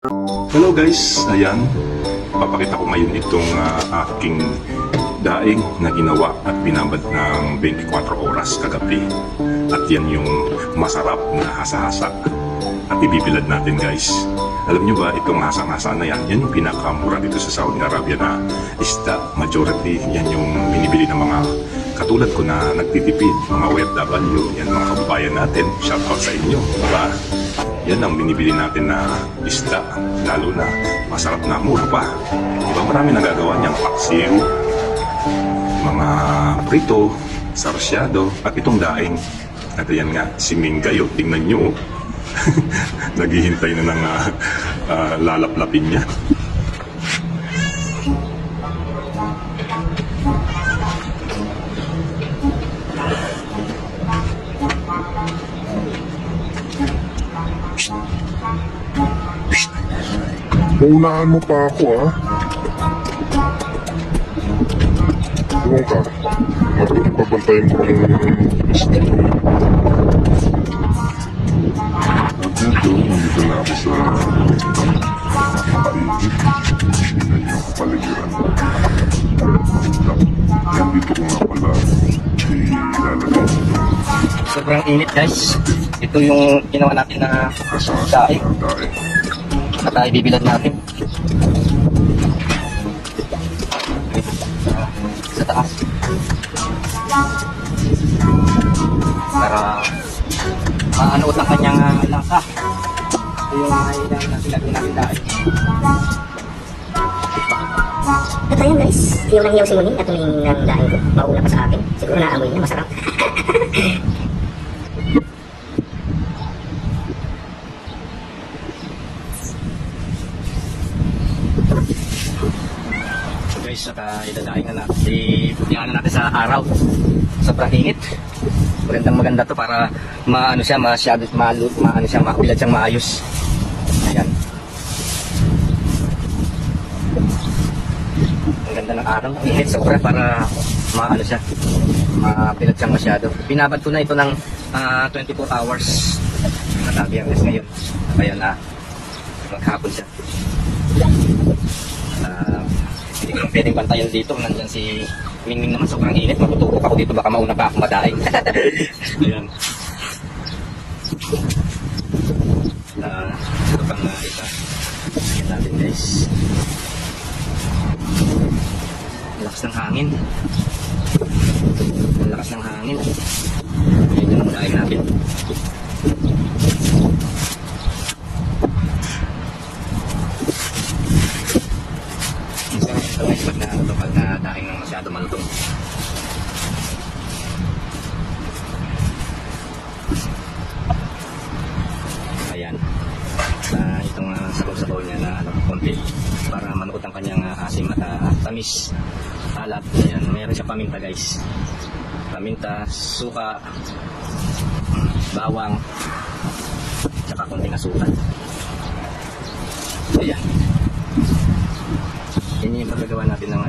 Hello guys, ayan, papakita ko ngayon itong aking daing na ginawa at binabad ng 24 oras kagabi. At yan yung masarap na hasa-hasa at ibibilad natin guys. Alam nyo ba, itong hasa-hasa na yan yung pinakamura dito sa Saudi Arabia na isda. Majority, yan yung binibili ng mga katulad ko na nagtitipid, mga OFW, yan mga kababayan natin. Shoutout sa inyo, diba? Yan ang binibili natin na isda, lalo na masarap na, mura pa. Diba, marami nagagawa niyang paksiw, mga prito, sarsyado, at itong daing. At yan nga, si Minggayo, tingnan nyo, naghihintay na ng lalaplapin niya. Naunahan mo pa ako, ha? Doon ka. Mabuti pabantayin mo ang isda. Dito, nandito na ako sa paligid. Tingnan niyo ang kapaligiran. Yan dito ko nga pala ilalagay. Sobrang init guys. Ito yung ginawa natin na daing. At ibibilad natin sa taas para maanuot ang kanyang lasa. Ito yung nilagay natin daing. Ito yun guys, yung nangyaw si Muning at tumingin ng daing ko. Mauna pa sa akin. Siguro naamoy niya, masarap. Guys, at idadaing na natin. Iyan natin sa araw. Sobrang init. Maganda to para maano siya, masyado maano siya, mabilad siyang maayos. Ayan. Ang ganda ng araw. Init sobra para maano siya, mabilad siyang masyado. Binabad ko na ito ng 24 hours. At biyernes ngayon. Ayan na. Maghapon siya. Hindi ko lang pwedeng bantayan dito. Nandyan si Mingming naman. Sobrang init. Matutupok ako dito. Baka mauna pa akong madaing. Ayan. Ito pang isa. Ayan natin guys. Lakas ng hangin. Lakas ng hangin. Ayan yung daing natin. Pag na daing ng masyado malutong. Ayan. Itong sabaw-sabaw niya na konti para manuot ang kanyang asim at tamis. Alat. Ayan. Mayroon siya paminta guys. Paminta, suka, bawang, tsaka konting asukal. Ayan. Yan yung pagkagawa natin ng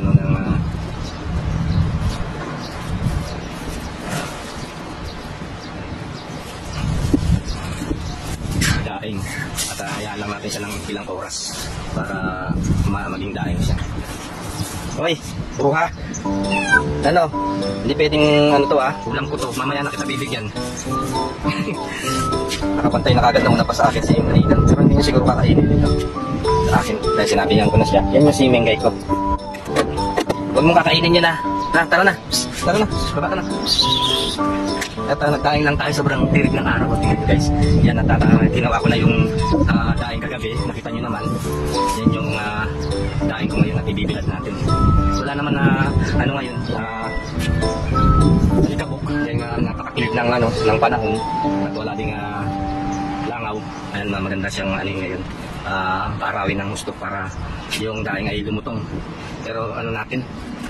daing. At hayaan lang natin siya ng ilang oras para maging daing siya. Hoy, bruha. Ano? Hindi pwedeng ulam ko to. Mamaya na kita bibigyan. Nakapantay na kagad na pa sa akin si Marinan. Pero hindi niya siguro kakainin dito sa akin dahil sinabihan ko na siya. Yan yung si Mengay ko. Huwag mong kakainin niya na. Tara na. Tara na. Baba ka na. At nagdaing lang tayo. Sobrang tirig ng araw. Tingnan nyo guys. Yan at ginawa ko na yung daing kagabi. Nakita nyo naman. Yan yung daing ko ngayon at ibibilad natin. Wala naman na ngayon. Alikabok. Yan napakakilig ng panahon. At wala ding langaw. Ayan, maganda siyang ngayon. Parawin ng gusto para yung daing ay lumutong. Pero natin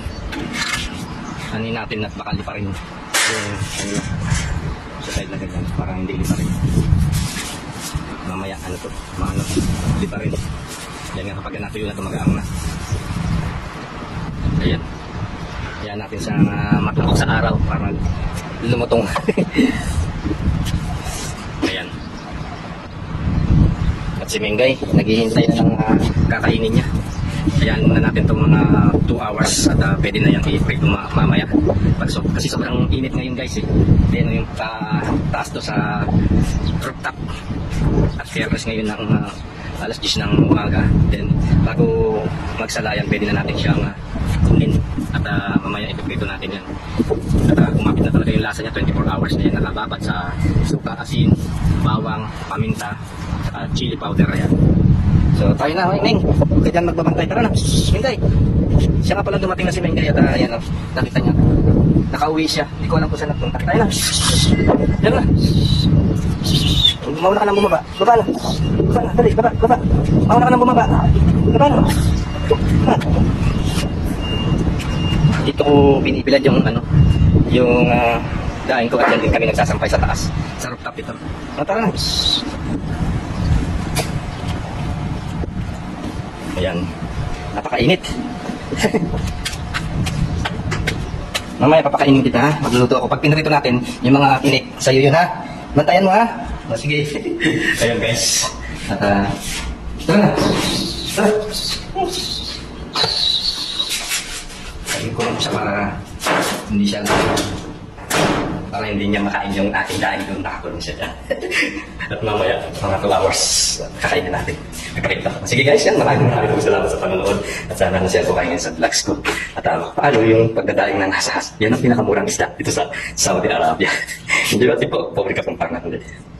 natin at baka lipa rin yung sa side na ganyan para hindi lipa rin mamaya lipa rin. Yan nga kapag natuyo na ito mag-aang na. Ayan, yan natin sa matutok sa araw para lumutong. Ayan. At At si Mengay, naghihintay na ng kakainin niya. Ayan muna natin itong mga 2 hours at pwede na yung i-prito mamaya. Kasi sobrang init ngayon guys eh. Then yung taas to sa rooftop. At fairness ngayon ng alas 10 ng umaga. Then bago magsalayan, pwede na natin siyang kunin. At mamaya ipiprito natin yan. At kumapit na talaga yung lasa niya, 24 hours na yan. Nakababad sa suka, asin, bawang, paminta, at chili powder. Ayan. So tayo na, Meng. Okay dyan magbabantay. Tara na, Mengay. Siya nga pala dumating na si Mengay at ayan o, nakita niya. Nakauwi siya. Hindi ko alam kung saan nagpunta. Tayo na. Diyan na. Mauna ka nang bumaba. Baba na. Baba na, dali, baba, baba. Mauna ka nang bumaba. Baba na. Dito ko binibilad yung yung daing ko at yan din kami nagsasampay sa taas. Sa rooftop ito. Tara na. Ayan. Napakainit. Mamaya papakainin kita ha. Magluluto ako. Pag pinrito natin, yung mga tinik, sa'yo yun ha. Bantayan mo ha. O, sige. Ayan guys. At tara na. Tara. Sabi ko lang siya para hindi niya makain yung ating daing doon. Nakakulong siya dyan. At mamaya, mga 2 hours, kakainin natin. Nagpakita. Sige guys, yan. Maraming salamat sa panonood. At sana na siya po kayo sa vlogs ko. At paano yung pagdadaing ng hasahas. Yan ang pinakamurang isda dito sa Saudi Arabia. Hindi ba ito po? Pobre ka pang pangalan.